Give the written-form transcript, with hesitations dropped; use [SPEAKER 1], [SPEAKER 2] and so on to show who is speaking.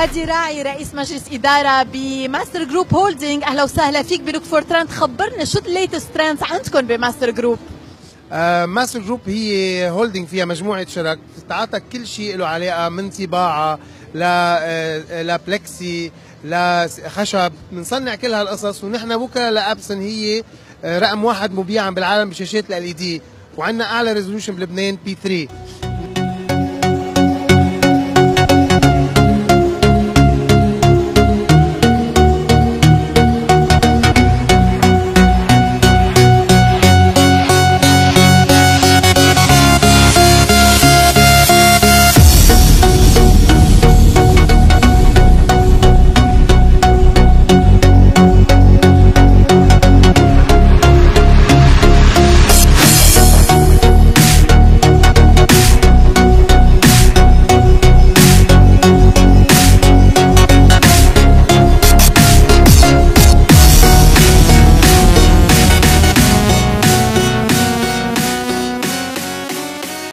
[SPEAKER 1] فادي راعي رئيس مجلس إدارة بماستر جروب هولدينج، أهلا وسهلا فيك بلوك فور ترند. خبرنا شو الليتست ترندز عندكم بماستر جروب؟
[SPEAKER 2] ماستر جروب هي هولدينج فيها مجموعة شرك بتتعاطى كل شيء له علاقة من طباعة لبلكسي لخشب، بنصنع كل هالقصص، ونحن وكلاء لابسن هي رقم 1 مبيعا بالعالم بشاشات LED، وعندنا اعلى ريزولوشن بلبنان P3.